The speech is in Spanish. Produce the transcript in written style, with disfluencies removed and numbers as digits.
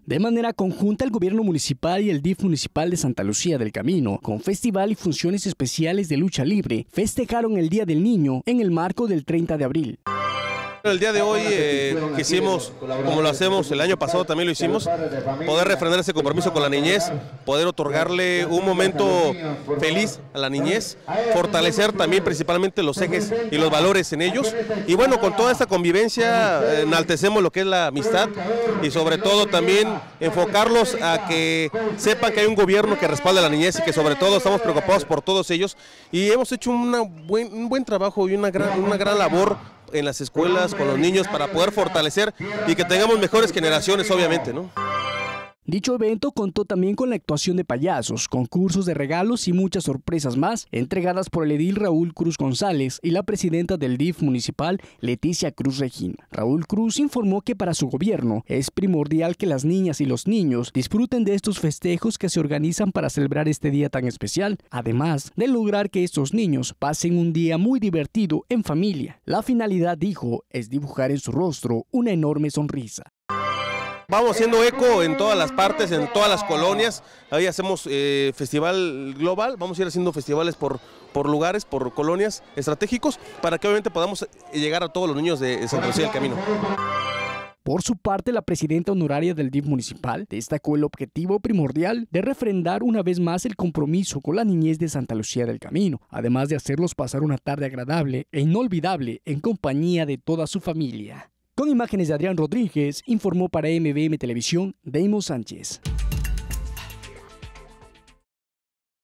De manera conjunta, el gobierno municipal y el DIF municipal de Santa Lucía del Camino, con festival y funciones especiales de lucha libre, festejaron el Día del Niño en el marco del 30 de abril. El día de hoy quisimos, como lo hacemos el año pasado también lo hicimos, poder refrendar ese compromiso con la niñez, poder otorgarle un momento feliz a la niñez, fortalecer también principalmente los ejes y los valores en ellos. Y bueno, con toda esta convivencia enaltecemos lo que es la amistad y sobre todo también enfocarlos a que sepan que hay un gobierno que respalda a la niñez y que sobre todo estamos preocupados por todos ellos. Y hemos hecho un buen trabajo y una gran labor en las escuelas, con los niños, para poder fortalecer y que tengamos mejores generaciones, obviamente, ¿no? Dicho evento contó también con la actuación de payasos, concursos de regalos y muchas sorpresas más, entregadas por el edil Raúl Cruz González y la presidenta del DIF municipal, Leticia Cruz Regín. Raúl Cruz informó que para su gobierno es primordial que las niñas y los niños disfruten de estos festejos que se organizan para celebrar este día tan especial, además de lograr que estos niños pasen un día muy divertido en familia. La finalidad, dijo, es dibujar en su rostro una enorme sonrisa. Vamos haciendo eco en todas las partes, en todas las colonias. Ahí hacemos festival global, vamos a ir haciendo festivales por lugares, por colonias estratégicos, para que obviamente podamos llegar a todos los niños de Santa Lucía del Camino. Por su parte, la presidenta honoraria del DIF municipal destacó el objetivo primordial de refrendar una vez más el compromiso con la niñez de Santa Lucía del Camino, además de hacerlos pasar una tarde agradable e inolvidable en compañía de toda su familia. Con imágenes de Adrián Rodríguez, informó para MVM Televisión, Deimo Sánchez.